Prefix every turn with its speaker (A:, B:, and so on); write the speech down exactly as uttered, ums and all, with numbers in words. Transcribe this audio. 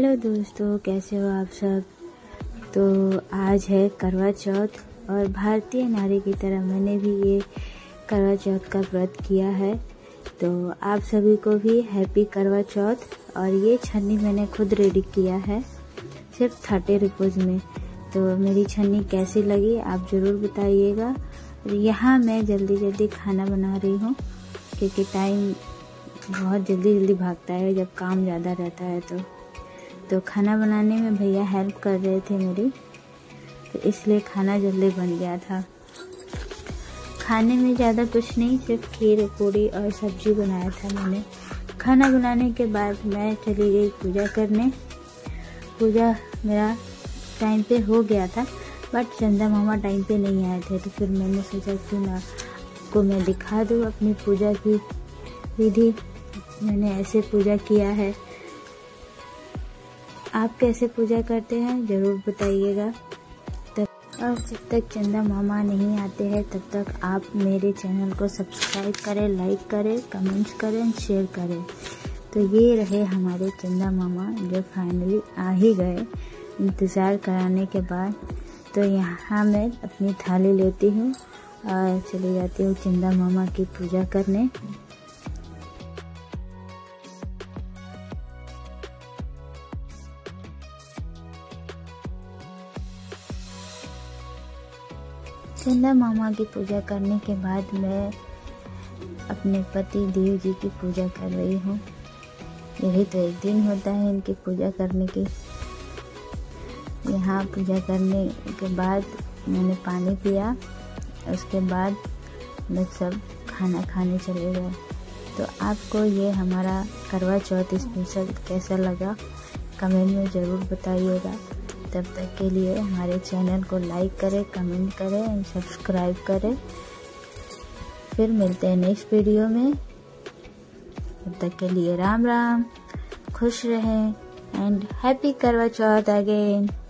A: Hello दोस्तों, कैसे हो आप सब। तो आज है करवा चौथ और भारतीय नारी की तरह मैंने भी ये करवा चौथ का व्रत किया है। तो आप सभी को भी हैप्पी करवा चौथ। और ये छन्नी मैंने खुद रेडी किया है सिर्फ थर्टी रुपीज़ में। तो मेरी छन्नी कैसी लगी आप ज़रूर बताइएगा। यहाँ मैं जल्दी जल्दी खाना बना रही हूँ क्योंकि टाइम बहुत जल्दी जल्दी भागता है जब काम ज़्यादा रहता है। तो तो खाना बनाने में भैया हेल्प कर रहे थे मेरी, तो इसलिए खाना जल्दी बन गया था। खाने में ज़्यादा कुछ नहीं, सिर्फ खीर पूड़ी और सब्जी बनाया था मैंने। खाना बनाने के बाद मैं चली गई पूजा करने। पूजा मेरा टाइम पे हो गया था, बट चंदा मामा टाइम पे नहीं आए थे। तो फिर मैंने सोचा कि ना आपको मैं दिखा दूँ अपनी पूजा की विधि। मैंने ऐसे पूजा किया है। आप कैसे पूजा करते हैं ज़रूर बताइएगा। तब और जब तक चंदा मामा नहीं आते हैं तब तक आप मेरे चैनल को सब्सक्राइब करें, लाइक करें, कमेंट्स करें, शेयर करें। तो ये रहे हमारे चंदा मामा जो फाइनली आ ही गए इंतज़ार कराने के बाद। तो यहाँ मैं अपनी थाली लेती हूँ और चली जाती हूँ चंदा मामा की पूजा करने। चंदा मामा की पूजा करने के बाद मैं अपने पति देव जी की पूजा कर रही हूँ। यही तो एक दिन होता है इनकी पूजा करने की। यहाँ पूजा करने के बाद मैंने पानी पिया, उसके बाद लोग सब खाना खाने चले गए। तो आपको ये हमारा करवा चौथ स्पेशल कैसा लगा कमेंट में ज़रूर बताइएगा। तब तक के लिए हमारे चैनल को लाइक करें, कमेंट करें एंड सब्सक्राइब करें। फिर मिलते हैं नेक्स्ट वीडियो में। तब तक के लिए राम राम, खुश रहें एंड हैप्पी करवा चौथ अगेन।